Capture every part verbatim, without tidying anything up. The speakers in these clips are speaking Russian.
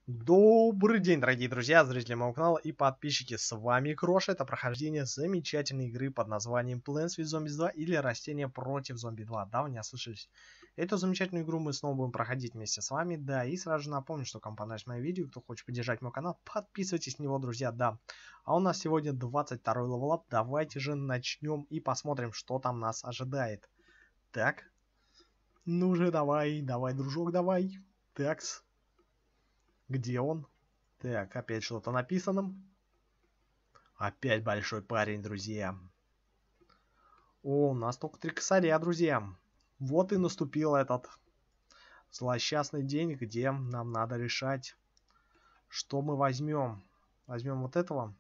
Добрый день, дорогие друзья, зрители моего канала и подписчики. С вами Кроша. Это прохождение замечательной игры под названием Plants vs Zombies два или Растения против зомби два. Да, вы не ослышались. Эту замечательную игру мы снова будем проходить вместе с вами. Да, и сразу же напомню, что кому понравилось мое видео, кто хочет поддержать мой канал, подписывайтесь на него, друзья, да. А у нас сегодня двадцать второй левелап. Давайте же начнем и посмотрим, что там нас ожидает. Так. Ну же, давай, давай, дружок, давай. Такс. Где он? Так, опять что-то написано. Опять большой парень, друзья. О, у нас только три косаря, друзья. Вот и наступил этот злосчастный день, где нам надо решать, что мы возьмем. Возьмем вот этого.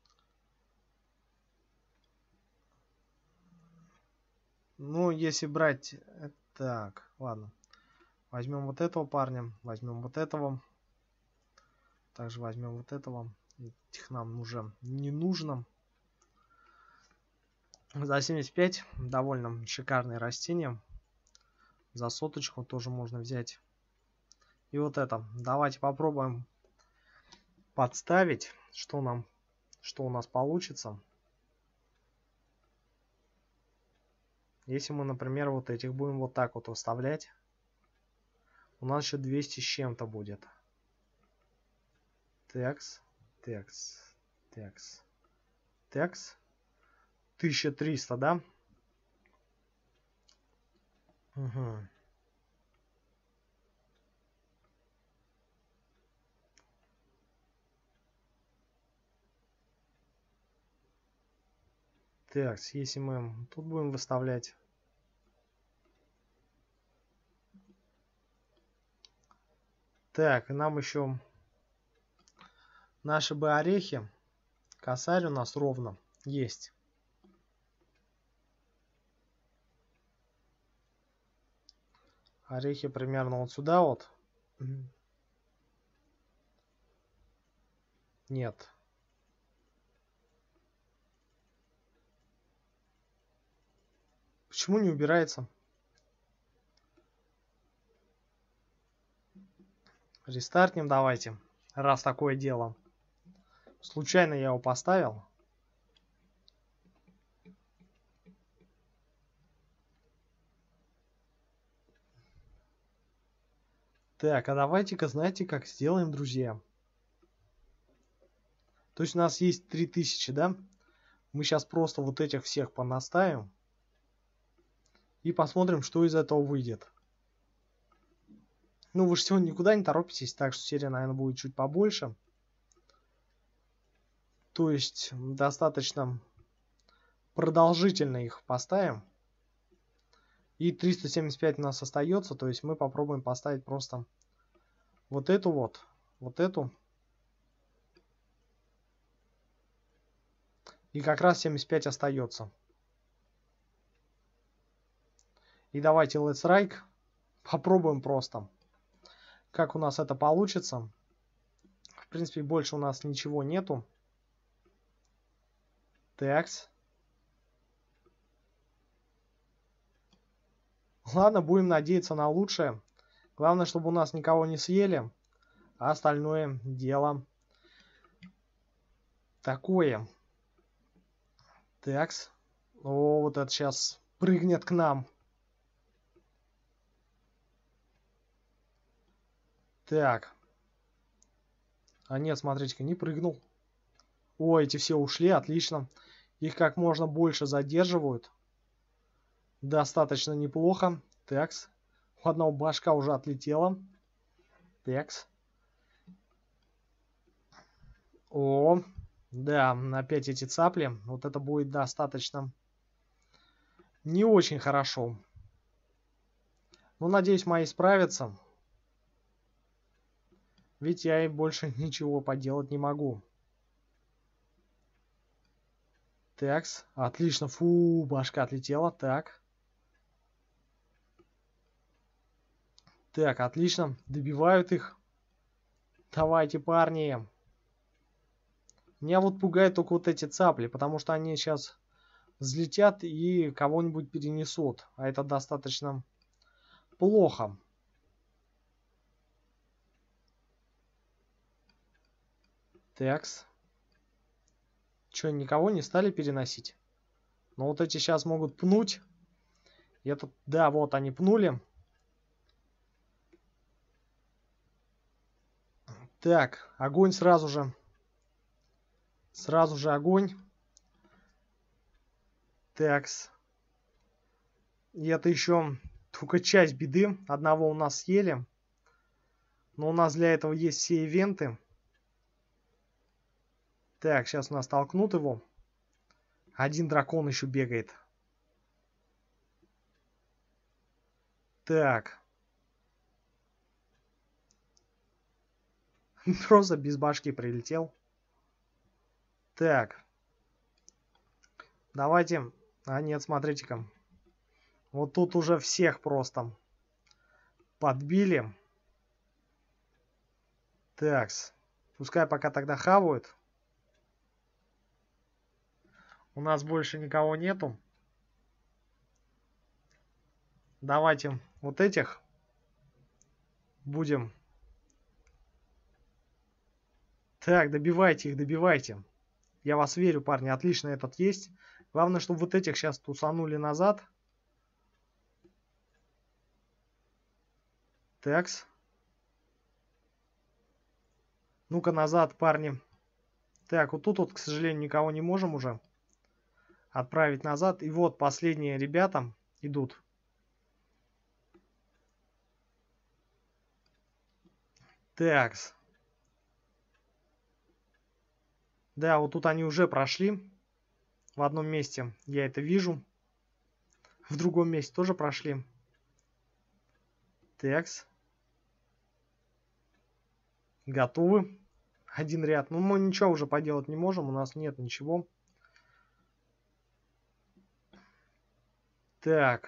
Ну, если брать... Так, ладно. Возьмем вот этого парня. Возьмем вот этого. Также возьмем вот этого. Этих нам уже не нужно. За семьдесят пять довольно шикарные растения. За соточку тоже можно взять. И вот это. Давайте попробуем подставить, что нам, что у нас получится. Если мы, например, вот этих будем вот так вот выставлять, у нас еще двести с чем-то будет. Текс, текс, текс, текс. тысяча триста, да? Угу. Так, если мы тут будем выставлять. Так, и нам еще наши бы орехи. Косарь у нас ровно есть. Орехи примерно вот сюда вот. Нет. Почему не убирается? Рестартнем давайте. Раз такое дело. Случайно я его поставил. Так, а давайте-ка, знаете, как сделаем, друзья? То есть у нас есть три тысячи, да? Мы сейчас просто вот этих всех понаставим. И посмотрим, что из этого выйдет. Ну, вы же сегодня никуда не торопитесь, так что серия, наверное, будет чуть побольше. То есть достаточно продолжительно их поставим. И триста семьдесят пять у нас остается, то есть мы попробуем поставить просто вот эту вот, вот эту. И как раз семьдесят пять остается. И давайте let's strike. Попробуем просто, как у нас это получится. В принципе, больше у нас ничего нету. Такс. Ладно, будем надеяться на лучшее. Главное, чтобы у нас никого не съели. А остальное дело такое. Такс. О, вот это сейчас прыгнет к нам. Так. А нет, смотрите-ка, не прыгнул. О, эти все ушли, отлично. Их как можно больше задерживают. Достаточно неплохо. Такс. У одного башка уже отлетела. Такс. О, да, опять эти цапли. Вот это будет достаточно не очень хорошо. Но надеюсь, мои справятся. Ведь я и больше ничего поделать не могу. Такс. Отлично. Фу, башка отлетела. Так. Так, отлично. Добивают их. Давайте, парни. Меня вот пугают только вот эти цапли, потому что они сейчас взлетят и кого-нибудь перенесут. А это достаточно плохо. Такс. Че, никого не стали переносить? Но вот эти сейчас могут пнуть. И это, да, вот они пнули. Так, огонь сразу же. Сразу же огонь. Такс. И это еще только часть беды. Одного у нас съели. Но у нас для этого есть все ивенты. Так, сейчас у нас толкнут его. Один дракон еще бегает. Так. Просто без башки прилетел. Так. Давайте. А нет, смотрите-ка. Вот тут уже всех просто подбили. Такс. Пускай пока тогда хавают. У нас больше никого нету. Давайте вот этих будем. Так, добивайте их, добивайте. Я вас верю, парни. Отлично этот есть. Главное, чтобы вот этих сейчас тусанули назад. Такс. Ну-ка назад, парни. Так, вот тут вот, к сожалению, никого не можем уже отправить назад. И вот последние ребята идут. Такс. Да, вот тут они уже прошли. В одном месте я это вижу. В другом месте тоже прошли. Такс. Готовы. Один ряд. Ну, мы ничего уже поделать не можем. У нас нет ничего. Так.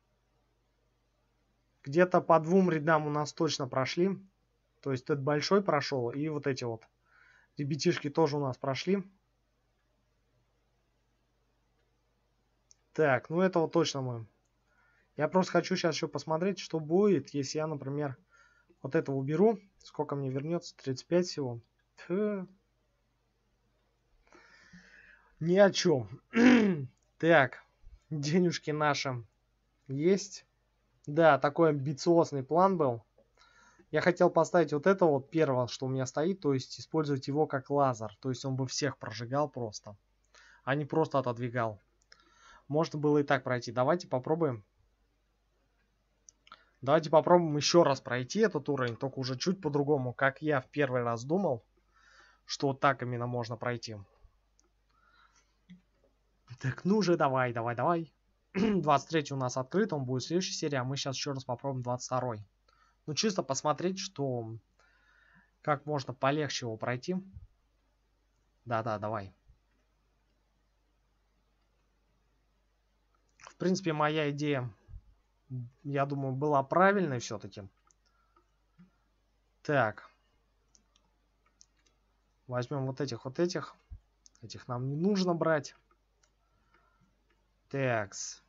Где-то по двум рядам у нас точно прошли. То есть этот большой прошел. И вот эти вот ребятишки тоже у нас прошли. Так, ну этого точно мы. Я просто хочу сейчас еще посмотреть, что будет, если я, например, вот этого уберу. Сколько мне вернется? тридцать пять всего. Фу. Ни о чем. Так, денежки наши есть. Да, такой амбициозный план был. Я хотел поставить вот это вот первое, что у меня стоит, то есть использовать его как лазер. То есть он бы всех прожигал просто, а не просто отодвигал. Можно было и так пройти. Давайте попробуем. Давайте попробуем еще раз пройти этот уровень, только уже чуть по-другому, как я в первый раз думал, что вот так именно можно пройти. Так, ну же, давай, давай, давай. двадцать третий у нас открыт, он будет в следующей серии, а мы сейчас еще раз попробуем двадцать второй. Ну, чисто посмотреть, что... Как можно полегче его пройти. Да-да, давай. В принципе, моя идея, я думаю, была правильной все-таки. Так. Возьмем вот этих, вот этих. Этих нам не нужно брать. Такс.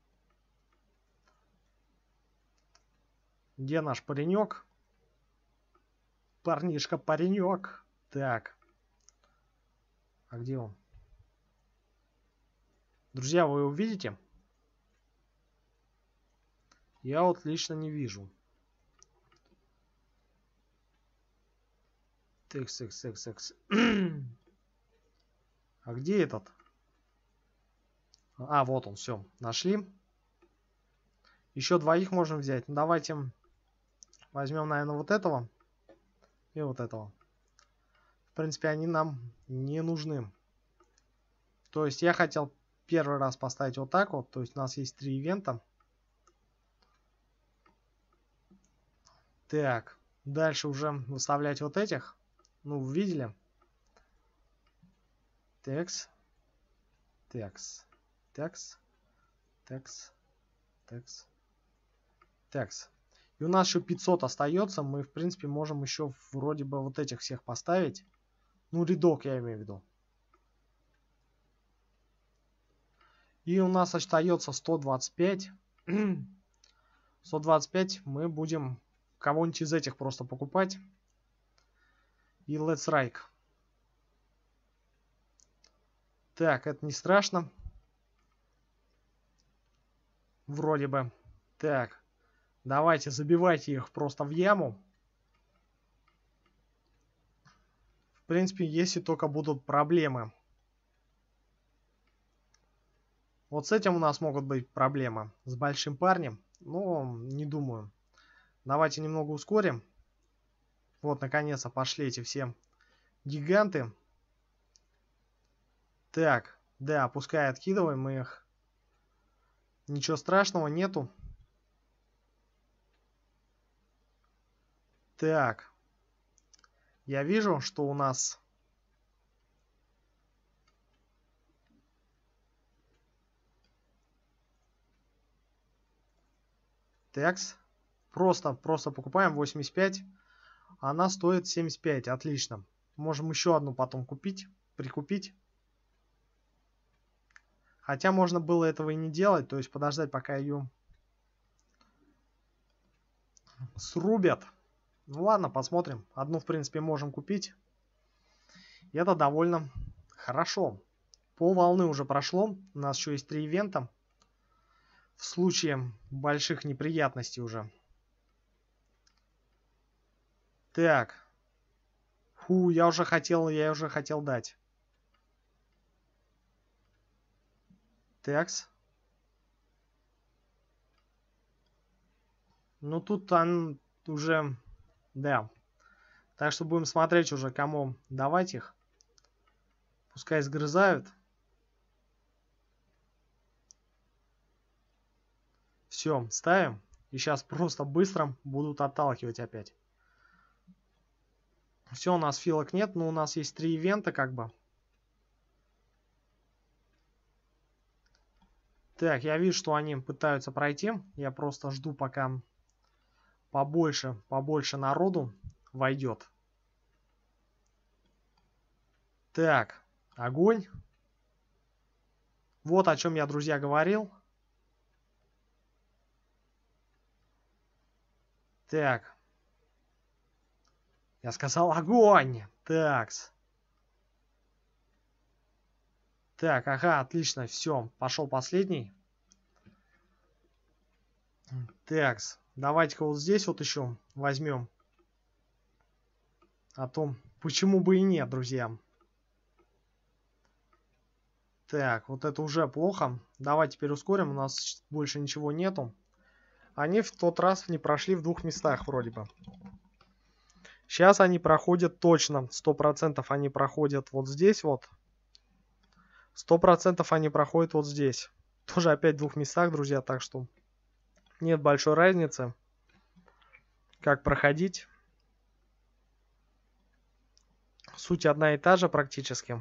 Где наш паренек? Парнишка, паренек. Так. А где он? Друзья, вы его видите? Я вот лично не вижу. Текс, текс, текс, текс. А где этот? А, вот он, все. Нашли. Еще двоих можем взять. Ну, давайте возьмем, наверное, вот этого. И вот этого. В принципе, они нам не нужны. То есть я хотел первый раз поставить вот так вот. То есть у нас есть три ивента. Так. Дальше уже выставлять вот этих. Ну, вы видели? Текс. Текс. Текс. Текс. Текс. Текс. И у нас еще пятьсот остается. Мы, в принципе, можем еще вроде бы вот этих всех поставить. Ну, рядок я имею в виду. И у нас остается сто двадцать пять. сто двадцать пять мы будем кого-нибудь из этих просто покупать. И let's strike. Так, это не страшно. Вроде бы. Так, давайте забивайте их просто в яму. В принципе, если только будут проблемы. Вот с этим у нас могут быть проблемы. С большим парнем. Но не думаю. Давайте немного ускорим. Вот, наконец-то пошли эти все гиганты. Так, да, пускай откидываем мы их. Ничего страшного нету. Так. Я вижу, что у нас... Такс. Просто, просто покупаем восемьдесят пять. Она стоит семьдесят пять. Отлично. Можем еще одну потом купить, прикупить. Хотя можно было этого и не делать. То есть подождать, пока ее срубят. Ну ладно, посмотрим. Одну, в принципе, можем купить. И это довольно хорошо. Пол волны уже прошло. У нас еще есть три ивента. В случае больших неприятностей уже. Так. Фу, я уже хотел, я уже хотел дать. Такс. Ну тут он уже... Да. Так что будем смотреть уже, кому давать их. Пускай сгрызают. Все, ставим. И сейчас просто быстро будут отталкивать опять. Все, у нас филок нет, но у нас есть три ивента как бы. Так, я вижу, что они пытаются пройти. Я просто жду, пока побольше, побольше народу войдет. Так, огонь. Вот о чем я, друзья, говорил. Так. Я сказал огонь. Такс. Так, ага, отлично, все. Пошел последний. Такс. Давайте-ка вот здесь вот еще возьмем. А то почему бы и нет, друзья. Так, вот это уже плохо. Давай теперь ускорим. У нас больше ничего нету. Они в тот раз не прошли в двух местах вроде бы. Сейчас они проходят точно. Сто процентов они проходят вот здесь вот. Сто процентов они проходят вот здесь. Тоже опять в двух местах, друзья. Так что нет большой разницы, как проходить. Суть одна и та же практически.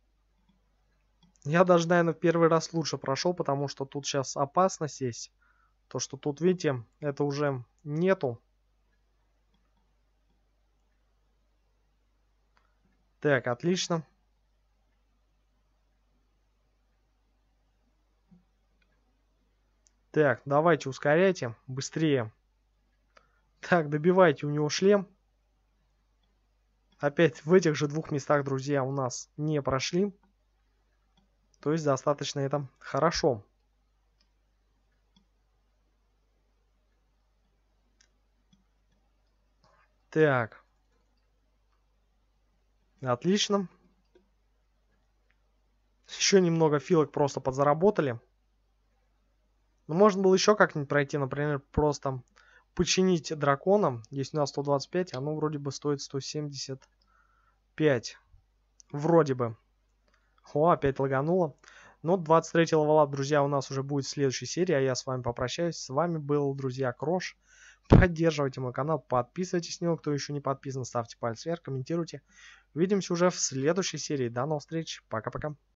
Я даже, наверное, в первый раз лучше прошел, потому что тут сейчас опасность есть. То, что тут, видите, это уже нету. Так, отлично. Так, давайте ускоряйте. Быстрее. Так, добивайте у него шлем. Опять в этих же двух местах, друзья, у нас не прошли. То есть достаточно это хорошо. Так. Отлично. Еще немного филок просто подзаработали. Но можно было еще как-нибудь пройти, например, просто починить дракона. Здесь у нас сто двадцать пять, оно вроде бы стоит сто семьдесят пять. Вроде бы. О, опять лагануло. Но двадцать третьего левела, друзья, у нас уже будет в следующей серии, а я с вами попрощаюсь. С вами был, друзья, Крош. Поддерживайте мой канал, подписывайтесь на него, кто еще не подписан, ставьте палец вверх, комментируйте. Увидимся уже в следующей серии. До новых встреч, пока-пока.